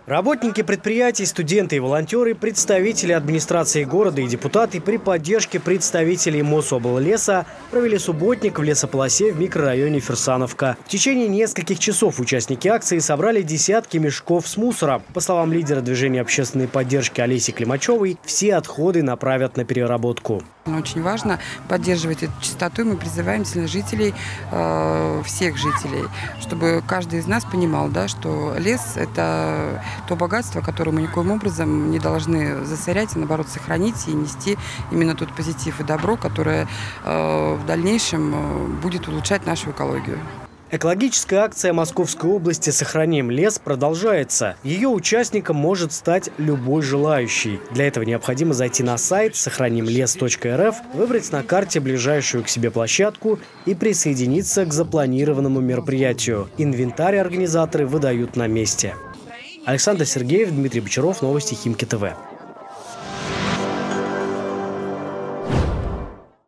Работники предприятий, студенты и волонтеры, представители администрации города и депутаты при поддержке представителей Мособллеса провели субботник в лесополосе в микрорайоне Фирсановка. В течение нескольких часов участники акции собрали десятки мешков с мусором. По словам лидера движения общественной поддержки Олеси Климачевой, все отходы направят на переработку. Очень важно поддерживать эту чистоту, и мы призываем жителей, всех жителей, чтобы каждый из нас понимал, что лес – это то богатство, которое мы никоим образом не должны засорять, а наоборот сохранить и нести именно тот позитив и добро, которое в дальнейшем будет улучшать нашу экологию. Экологическая акция Московской области «Сохраним лес» продолжается. Ее участником может стать любой желающий. Для этого необходимо зайти на сайт сохранимлес.рф, выбрать на карте ближайшую к себе площадку и присоединиться к запланированному мероприятию. Инвентарь организаторы выдают на месте. Александр Сергеев, Дмитрий Бочаров, новости Химки ТВ.